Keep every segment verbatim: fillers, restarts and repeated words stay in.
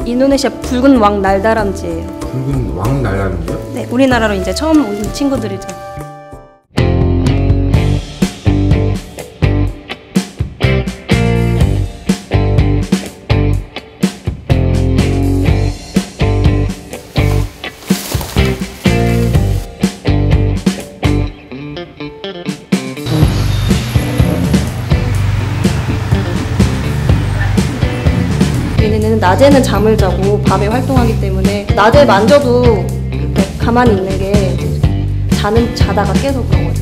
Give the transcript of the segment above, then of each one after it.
인도네시아 붉은 왕 날다람쥐예요. 붉은 왕 날다람쥐요? 네, 우리나라로 이제 처음 온 친구들이죠. 얘네는 낮에는 잠을 자고 밤에 활동하기 때문에 낮에 만져도 가만히 있는 게 자는 자다가 깨서 그런 거죠.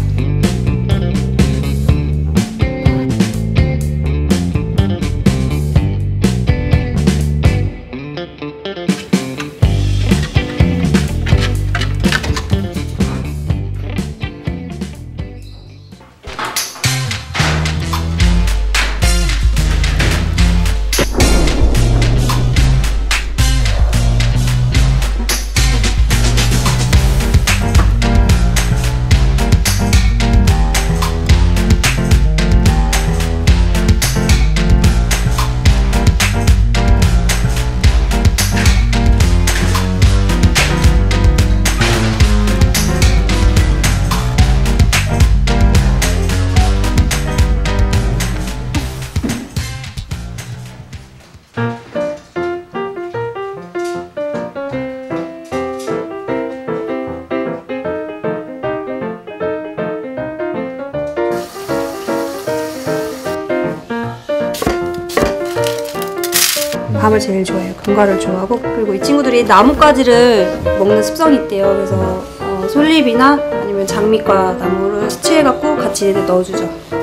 밤을 제일 좋아해요. 금과를 좋아하고, 그리고 이 친구들이 나뭇가지를 먹는 습성이 있대요. 그래서 어, 솔잎이나 아니면 장미과 나무를 채취해갖고 같이 넣어주죠.